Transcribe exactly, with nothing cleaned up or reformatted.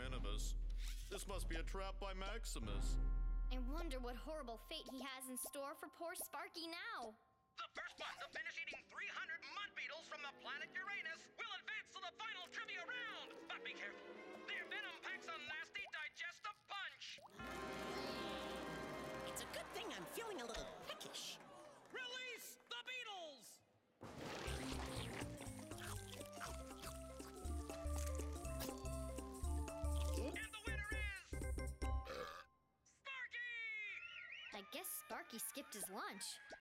venomous. This must be a trap by Maximus. I wonder what horrible fate he has in store for poor Sparky now. The first one to finish eating three hundred mud beetles from the planet Uranus will advance to the final trivia round. But be careful. Their venom packs a nasty digestive punch. It's a good thing I'm feeling a little peckish. Release the beetles! And the winner is... Sparky! I guess Sparky skipped his lunch.